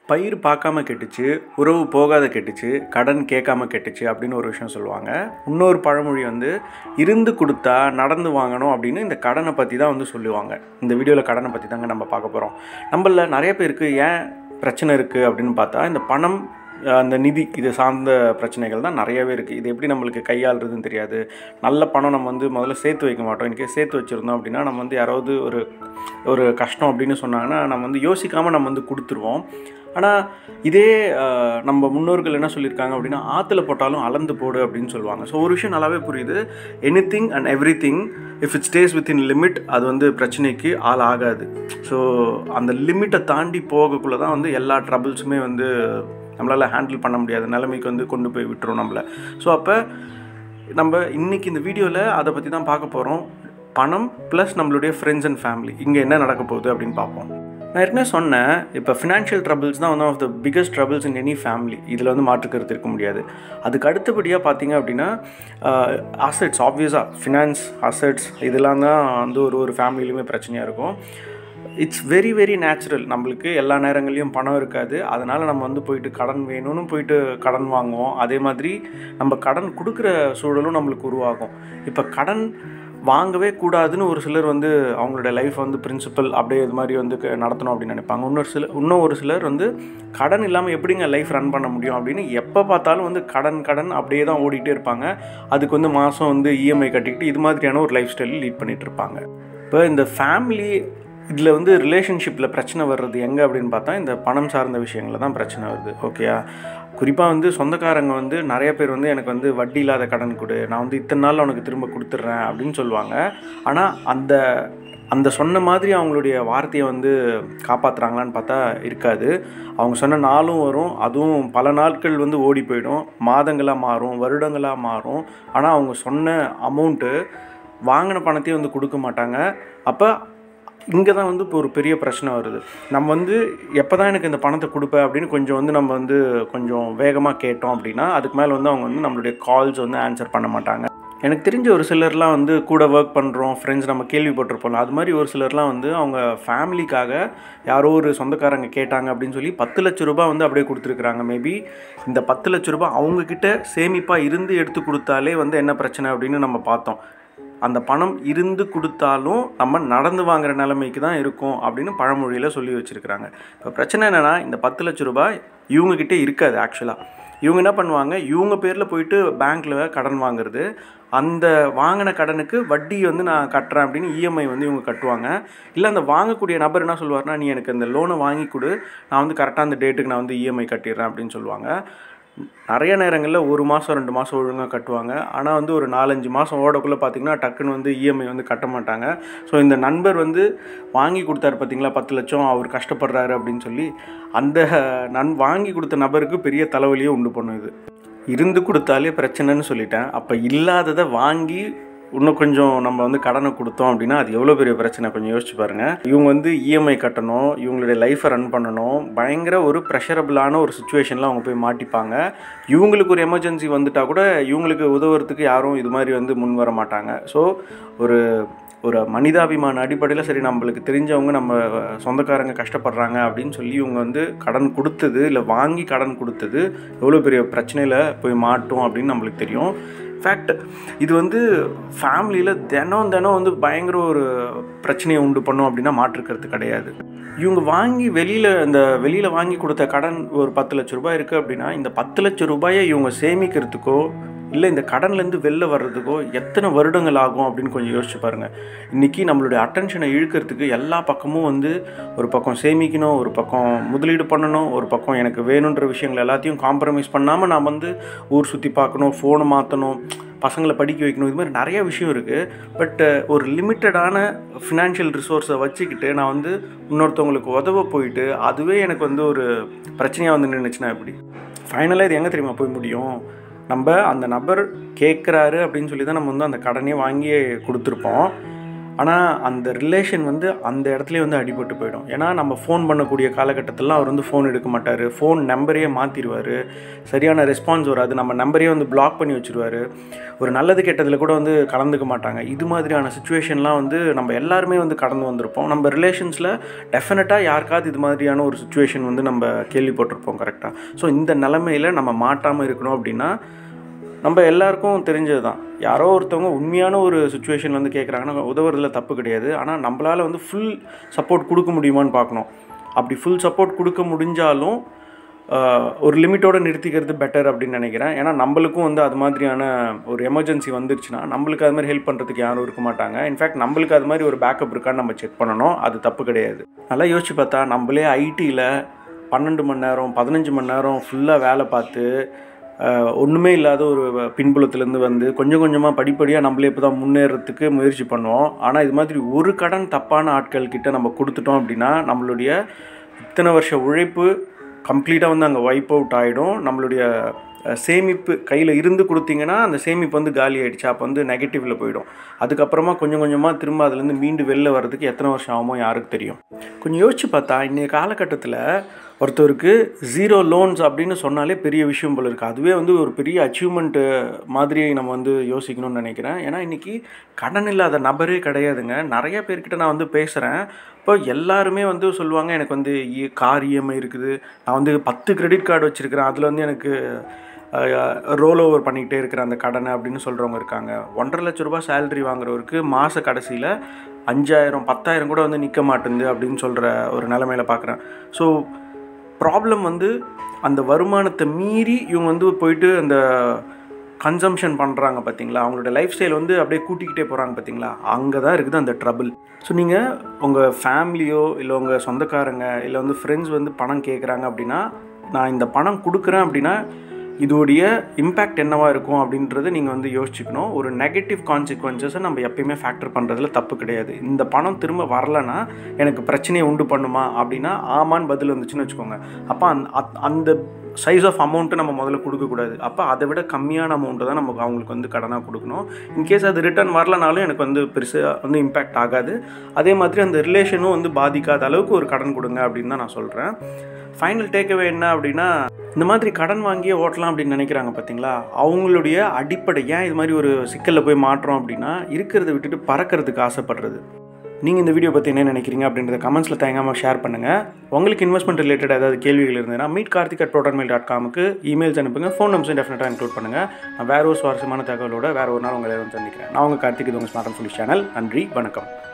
பயிர் பார்க்காம கெட்டுச்சு, உறவு போகாத கெட்டுச்சு, கடன் கேட்காம கெட்டுச்சு அப்படின்னு ஒரு விஷயம் சொல்லுவாங்க. இன்னொரு பழமொழி வந்து இருந்து கொடுத்தா நடந்து வாங்கணும் அப்படின்னு இந்த கடனை பற்றி தான் வந்து சொல்லுவாங்க. இந்த வீடியோவில் கடனை பற்றி தாங்க நம்ம பார்க்க போகிறோம். நம்மள நிறைய பேருக்கு ஏன் பிரச்சனை இருக்குது அப்படின்னு பார்த்தா, இந்த பணம், அந்த நிதி, இது சார்ந்த பிரச்சனைகள் தான் நிறையவே இருக்குது. இது எப்படி நம்மளுக்கு கையாளுறதுன்னு தெரியாது. நல்ல பணம் நம்ம வந்து முதல்ல சேர்த்து வைக்க மாட்டோம். இன்றைக்கி சேர்த்து வச்சுருந்தோம் அப்படின்னா நம்ம வந்து யாராவது ஒரு கஷ்டம் அப்படின்னு சொன்னாங்கன்னா நம்ம வந்து யோசிக்காமல் நம்ம வந்து கொடுத்துருவோம். ஆனால் இதே நம்ம முன்னோர்கள் என்ன சொல்லியிருக்காங்க அப்படின்னா, ஆற்றுல போட்டாலும் அளந்து போடு அப்படின்னு சொல்லுவாங்க. ஸோ ஒரு விஷயம் நல்லாவே புரியுது. Anything and everything if it stays within limit, அது வந்து பிரச்சனைக்கு ஆள் ஆகாது. ஸோ அந்த லிமிட்டை தாண்டி போகக்குள்ளே தான் வந்து எல்லா ட்ரபிள்ஸுமே வந்து நம்மளால் ஹேண்டில் பண்ண முடியாத நிலைமைக்கு வந்து கொண்டு போய் விட்டுரும் நம்மளை. ஸோ அப்போ நம்ம இன்றைக்கி இந்த வீடியோவில் அதை பற்றி தான் பார்க்க போகிறோம். பணம் ப்ளஸ் நம்மளுடைய ஃப்ரெண்ட்ஸ் அண்ட் ஃபேமிலி, இங்கே என்ன நடக்க போகுது அப்படின்னு பார்ப்போம். நான் ஏற்கனவே சொன்னேன், இப்போ ஃபினான்ஷியல் ட்ரபிள்ஸ் தான் one of the biggest troubles in any family. இதில் வந்து மாற்றுக்கிறது இருக்க முடியாது. அதுக்கு அடுத்தபடியாக பார்த்தீங்க அப்படின்னா அசட்ஸ், ஆப்வியஸாக ஃபினான்ஸ், அசட்ஸ், இதெல்லாம் தான் வந்து ஒரு ஃபேமிலியிலுமே பிரச்சனையாக இருக்கும். It's very very natural. நம்மளுக்கு எல்லா நேரங்களையும் பணம் இருக்காது. அதனால் நம்ம வந்து போயிட்டு கடன் வேணும்னு போயிட்டு கடன் வாங்குவோம். அதே மாதிரி நம்ம கடன் கொடுக்குற சூழலும் நம்மளுக்கு உருவாகும். இப்போ கடன் வாங்கவே கூடாதுன்னு ஒரு சிலர் வந்து அவங்களோட லைஃப் வந்து பிரின்சிபல் அப்படியே இது மாதிரி வந்து நடத்தணும் அப்படின்னு நினைப்பாங்க. இன்னும் ஒரு சிலர் வந்து கடன் இல்லாமல் எப்படிங்க லைஃப் ரன் பண்ண முடியும் அப்படின்னு எப்போ பார்த்தாலும் வந்து கடன் அப்படியே தான் ஓடிக்கிட்டே இருப்பாங்க. அதுக்கு வந்து மாதம் வந்து இஎம்ஐ கட்டிக்கிட்டு இது மாதிரியான ஒரு லைஃப் ஸ்டைல் லீட் பண்ணிகிட்டு இருப்பாங்க. இப்போ இந்த ஃபேமிலி இதில் வந்து ரிலேஷன்ஷிப்பில் பிரச்சனை வர்றது எங்கே அப்படின்னு பார்த்தா, இந்த பணம் சார்ந்த விஷயங்களில் தான் பிரச்சனை வருது. ஓகேயா? குறிப்பாக வந்து சொந்தக்காரங்க வந்து நிறைய பேர் வந்து எனக்கு வந்து வட்டி இல்லாத கடன் கொடு, நான் வந்து இத்தனை நாள் உனக்கு திரும்ப கொடுத்துட்றேன் அப்படின்னு சொல்லுவாங்க. ஆனால் அந்த சொன்ன மாதிரி அவங்களுடைய வார்த்தையை வந்து காப்பாற்றுறாங்களான்னு பார்த்தா இருக்காது. அவங்க சொன்ன நாளும் வரும், அதுவும் பல நாட்கள் வந்து ஓடி போயிடும், மாதங்களாக மாறும், வருடங்களாக மாறும். ஆனால் அவங்க சொன்ன அமௌண்ட்டு வாங்கின பணத்தையும் வந்து கொடுக்க மாட்டாங்க. அப்போ இங்கே தான் வந்து இப்போ ஒரு பெரிய பிரச்சனை வருது. நம்ம வந்து எப்போ தான் எனக்கு இந்த பணத்தை கொடுப்பேன் அப்படின்னு கொஞ்சம் வந்து நம்ம வந்து கொஞ்சம் வேகமாக கேட்டோம் அப்படின்னா அதுக்கு மேலே வந்து அவங்க வந்து நம்மளுடைய கால்ஸ் வந்து ஆன்சர் பண்ண மாட்டாங்க. எனக்கு தெரிஞ்ச ஒரு சிலர்லாம் வந்து கூட ஒர்க் பண்ணுறோம் ஃப்ரெண்ட்ஸ், நம்ம கேள்விப்பட்டிருப்போம். அது மாதிரி ஒரு சிலர்லாம் வந்து அவங்க ஃபேமிலிக்காக யாரோ ஒரு சொந்தக்காரங்க கேட்டாங்க அப்படின்னு சொல்லி 10 லட்ச ரூபா வந்து அப்படியே கொடுத்துருக்குறாங்க. மேபி இந்த 10 லட்ச ரூபா அவங்கக்கிட்ட சேமிப்பாக இருந்து எடுத்து கொடுத்தாலே வந்து என்ன பிரச்சனை அப்படின்னு நம்ம பார்த்தோம். அந்த பணம் இருந்து கொடுத்தாலும் நம்ம நடந்து வாங்குற நிலைமைக்கு தான் இருக்கும் அப்படின்னு பழமொழியில் சொல்லி வச்சுருக்கிறாங்க. இப்போ பிரச்சனை என்னென்னா, இந்த 10 லட்ச ரூபாய் இவங்கக்கிட்டே இருக்காது. ஆக்சுவலாக இவங்க என்ன பண்ணுவாங்க, இவங்க பேரில் போயிட்டு பேங்க்கில் கடன் வாங்குறது, அந்த வாங்கின கடனுக்கு வட்டி வந்து நான் கட்டுறேன் அப்படின்னு இஎம்ஐ வந்து இவங்க கட்டுவாங்க. இல்லை அந்த வாங்கக்கூடிய நபர் என்ன சொல்லுவார்னா, நீ எனக்கு அந்த லோனை வாங்கி கொடு, நான் வந்து கரெக்டாக அந்த டேட்டுக்கு நான் வந்து இஎம்ஐ கட்டிடுறேன் அப்படின்னு சொல்லுவாங்க. நிறைய நேரங்களில் 1 மாதம் 2 மாதம் ஒழுங்காக கட்டுவாங்க. ஆனால் வந்து ஒரு 4-5 மாதம் ஓடக்குள்ளே பார்த்திங்கன்னா டக்குன்னு வந்து இஎம்ஐ வந்து கட்ட மாட்டாங்க. ஸோ இந்த நண்பர் வந்து வாங்கி கொடுத்தாரு பார்த்திங்களா 10 லட்சம், அவர் கஷ்டப்படுறாரு அப்படின்னு சொல்லி அந்த வாங்கி கொடுத்த நபருக்கு பெரிய தலைவலியே உண்டு பண்ணுது. இருந்து கொடுத்தாலே பிரச்சனைன்னு சொல்லிட்டேன். அப்போ இல்லாததை வாங்கி இன்னும் கொஞ்சம் நம்ம வந்து கடனை கொடுத்தோம் அப்படின்னா அது எவ்வளோ பெரிய பிரச்சனை கொஞ்சம் யோசிச்சு பாருங்கள். இவங்க வந்து இஎம்ஐ கட்டணும், இவங்களுடைய லைஃப்பை ரன் பண்ணணும், பயங்கர ஒரு ப்ரெஷரபிளான ஒரு சுச்சுவேஷனில் அவங்க போய் மாட்டிப்பாங்க. இவங்களுக்கு ஒரு எமர்ஜென்சி வந்துட்டால் கூட இவங்களுக்கு உதவுறதுக்கு யாரும் இது மாதிரி வந்து முன் வர மாட்டாங்க. ஸோ ஒரு மனிதாபிமான அடிப்படையில் சரி, நம்மளுக்கு தெரிஞ்சவங்க நம்ம சொந்தக்காரங்க கஷ்டப்படுறாங்க அப்படின்னு சொல்லி இவங்க வந்து கடன் கொடுத்தது, இல்லை வாங்கி கடன் கொடுத்தது எவ்வளோ பெரிய பிரச்சனையில் போய் மாட்டோம் அப்படின்னு நம்மளுக்கு தெரியும். இன்ஃபேக்ட் இது வந்து ஃபேமிலியில் தினம் வந்து பயங்கர ஒரு பிரச்சனையை உண்டு பண்ணோம் அப்படின்னா மாற்றுக்கிறது கிடையாது. இவங்க வெளியில் வாங்கி கொடுத்த கடன் ஒரு 10 லட்ச ரூபாய் இருக்குது அப்படின்னா இந்த 10 லட்ச ரூபாயை இவங்க சேமிக்கிறதுக்கோ இல்லை இந்த கடன்லேருந்து வெளில வர்றதுக்கோ எத்தனை வருடங்கள் ஆகும் அப்படின்னு கொஞ்சம் யோசிச்சு பாருங்கள். இன்றைக்கி நம்மளுடைய அட்டென்ஷனை இழுக்கிறதுக்கு எல்லா பக்கமும் வந்து ஒரு பக்கம் சேமிக்கணும், ஒரு பக்கம் முதலீடு பண்ணணும், ஒரு பக்கம் எனக்கு வேணுன்ற விஷயங்கள் எல்லாத்தையும் காம்ப்ரமைஸ் பண்ணாமல் நான் வந்து ஊர் சுற்றி பார்க்கணும், ஃபோனை மாற்றணும், பசங்களை படிக்க வைக்கணும், இது மாதிரி நிறைய விஷயம் இருக்குது. பட் ஒரு லிமிட்டடான ஃபினான்ஷியல் ரிசோர்ஸை வச்சுக்கிட்டு நான் வந்து இன்னொருத்தவங்களுக்கு உதவ போயிட்டு அதுவே எனக்கு வந்து ஒரு பிரச்சனையாக வந்து நின்றுச்சுன்னா எப்படி? ஃபைனலாக இது எங்கே தெரியுமா போய் முடியும்? நம்ம அந்த நபர் கேட்குறாரு அப்படின்னு சொல்லி தான் நம்ம வந்து அந்த கடனே வாங்கி கொடுத்துருப்போம். ஆனால் அந்த ரிலேஷன் வந்து அந்த இடத்துலேயே வந்து அடிபட்டு போயிடும். ஏன்னா நம்ம ஃபோன் பண்ணக்கூடிய காலகட்டத்திலலாம் அவர் வந்து ஃபோன் எடுக்க மாட்டார், ஃபோன் நம்பரையே மாற்றிடுவார், சரியான ரெஸ்பான்ஸ் வராது, நம்ம நம்பரையே வந்து பிளாக் பண்ணி வச்சுருவார், ஒரு நல்லது கெட்டதில் கூட வந்து கலந்துக்க மாட்டாங்க. இது மாதிரியான சுச்சுவேஷன்லாம் வந்து நம்ம எல்லாருமே வந்து கடந்து வந்திருப்போம். நம்ம ரிலேஷன்ஸில் டெஃபினட்டாக யாருக்காவது இது மாதிரியான ஒரு சுச்சுவேஷன் வந்து நம்ம கேள்விப்பட்டிருப்போம் கரெக்டாக. ஸோ இந்த நிலமையில் நம்ம மாட்டாமல் இருக்கணும் அப்படின்னா நம்ம எல்லாருக்கும் தெரிஞ்சது தான், யாரோ ஒருத்தவங்க உண்மையான ஒரு சுச்சுவேஷன் வந்து கேட்குறாங்கன்னா உதவுறதுல தப்பு கிடையாது. ஆனால் நம்மளால் வந்து ஃபுல் சப்போர்ட் கொடுக்க முடியுமான்னு பார்க்கணும். அப்படி ஃபுல் சப்போர்ட் கொடுக்க முடிஞ்சாலும் ஒரு லிமிட்டோடு நிறுத்திக்கிறது பெட்டர் அப்படின்னு நினைக்கிறேன். ஏன்னா நம்மளுக்கும் வந்து அது மாதிரியான ஒரு எமர்ஜென்சி வந்துருச்சுன்னா நம்மளுக்கு அது மாதிரி ஹெல்ப் பண்ணுறதுக்கு யாரும் இருக்க மாட்டாங்க. இன்ஃபேக்ட் நம்மளுக்கு அது மாதிரி ஒரு பேக்கப் இருக்கான்னு நம்ம செக் பண்ணணும். அது தப்பு கிடையாது. நல்லா யோசிச்சு பார்த்தா நம்மளே ஐடியில் 12 மணி நேரம் 15 மணி நேரம் ஃபுல்லாக வேலை பார்த்து ஒன்றுமே இல்லாத ஒரு பின்புலத்துலேருந்து வந்து கொஞ்சம் கொஞ்சமாக படிப்படியாக நம்மளே இப்போ தான் முன்னேறத்துக்கு முயற்சி பண்ணுவோம். ஆனால் இது மாதிரி ஒரு கடன் தப்பான ஆட்கள்கிட்ட நம்ம கொடுத்துட்டோம் அப்படின்னா நம்மளுடைய இத்தனை வருஷ உழைப்பு கம்ப்ளீட்டாக வந்து அங்கே வைப் அவுட் ஆகிடும். நம்மளுடைய சேமிப்பு கையில் இருந்து கொடுத்தீங்கன்னா அந்த சேமிப்பு வந்து காலி ஆகிடுச்சு, அப்போ வந்து நெகட்டிவில் போயிடும். அதுக்கப்புறமா கொஞ்சம் கொஞ்சமாக திரும்ப அதுலேருந்து மீண்டு வெளில வர்றதுக்கு எத்தனை வருஷம் ஆகுமோ யாருக்கு தெரியும். கொஞ்சம் யோசிச்சு பார்த்தா இன்றைய காலகட்டத்தில் ஒருத்தருக்கு 0 லோன்ஸ் அப்படின்னு சொன்னாலே பெரிய விஷயம் போல இருக்குது. அதுவே வந்து ஒரு பெரிய அச்சீவ்மெண்ட்டு மாதிரி நம்ம வந்து யோசிக்கணும்னு நினைக்கிறேன். ஏன்னா இன்றைக்கி கடன் இல்லாத நபரே கிடையாதுங்க. நிறைய பேர்கிட்ட நான் வந்து பேசுகிறேன். இப்போ எல்லாருமே வந்து சொல்லுவாங்க எனக்கு வந்து கார் இஎம்ஐ இருக்குது, நான் வந்து 10 கிரெடிட் கார்டு வச்சுருக்கிறேன், அதில் வந்து எனக்கு ரோல் ஓவர் பண்ணிக்கிட்டே இருக்கிற அந்த கடனை அப்படின்னு சொல்கிறவங்க இருக்காங்க. 1.5 லட்ச ரூபா சேலரி வாங்குறவருக்கு மாத கடைசியில் 5,000 10,000 கூட வந்து நிற்க மாட்டேங்குது அப்படின்னு சொல்கிற ஒரு நிலைமையில் பார்க்குறேன். ஸோ ப்ராப்ளம் வந்து அந்த வருமானத்தை மீறி இவங்க வந்து போயிட்டு அந்த கன்சம்ஷன் பண்ணுறாங்க பார்த்தீங்களா, அவங்களோட லைஃப் ஸ்டைல் வந்து அப்படியே கூட்டிக்கிட்டே போகிறாங்க பார்த்தீங்களா, அங்கே தான் இருக்குது அந்த ட்ரபிள். ஸோ நீங்கள் உங்கள் ஃபேமிலியோ இல்லை உங்கள் சொந்தக்காரங்க இல்லை வந்து ஃப்ரெண்ட்ஸ் வந்து பணம் கேட்குறாங்க அப்படின்னா, நான் இந்த பணம் கொடுக்குறேன் அப்படின்னா இதோடைய இம்பேக்ட் என்னவாக இருக்கும் அப்படின்றத நீங்கள் வந்து யோசிச்சுக்கணும். ஒரு நெகட்டிவ் கான்சிக்வன்சஸை நம்ம எப்பயுமே ஃபேக்டர் பண்ணுறதுல தப்பு கிடையாது. இந்த பணம் திரும்ப வரலைன்னா எனக்கு பிரச்சனையை உண்டு பண்ணுமா அப்படின்னா ஆமான்னு பதில் வந்துச்சுன்னு வச்சுக்கோங்க. அப்போ அந்த சைஸ் ஆஃப் அமௌண்ட்டு நம்ம முதல்ல கொடுக்கக்கூடாது. அப்போ அதை விட கம்மியான அமௌண்ட்டை தான் நமக்கு அவங்களுக்கு வந்து கடனாக கொடுக்கணும். இன்கேஸ் அது ரிட்டர்ன் வரலனாலும் எனக்கு வந்து பெருசாக வந்து இம்பேக்ட் ஆகாது. அதே மாதிரி அந்த ரிலேஷனும் வந்து பாதிக்காத அளவுக்கு ஒரு கடன் கொடுங்க அப்படின்னு தான் நான் சொல்கிறேன். ஃபைனல் டேக்அவே என்ன அப்படின்னா, இந்த மாதிரி கடன் வாங்கியே ஓட்டலாம் அப்படின்னு நினைக்கிறாங்க பார்த்தீங்களா, அவங்களுடைய அடிப்படை ஏன் இது மாதிரி ஒரு சிக்கலில் போய் மாட்டுறோம் அப்படின்னா இருக்கிறத விட்டுட்டு பறக்கிறதுக்கு ஆசைப்படுறது. நீங்கள் இந்த வீடியோ பற்றி என்ன நினைக்கிறீங்க அப்படின்றத கமெண்ட்ஸில் தயங்காமல் ஷேர் பண்ணுங்கள். உங்களுக்கு இன்வெஸ்ட்மெண்ட் ரிலேட்டட் ஏதாவது கேள்விகள் இருந்ததுன்னா meetkarthik@protonmail.com இமெயில்ஸ் அனுப்புங்க. ஃபோன் நம்பர்ஸும் டெஃபினட்டாக இன்க்ளூட் பண்ணுங்கள். நான் வேறு ஒரு சுவாரஸ்யமான தகவலோட வேறு ஒரு நாள் உங்களை சந்திக்கிறேன். நான் உங்கள் கார்த்திக், இது உங்கள் ஸ்மார்ட் அண்ட் ஃபுல்லிஷ் சேனல். நன்றி, வணக்கம்.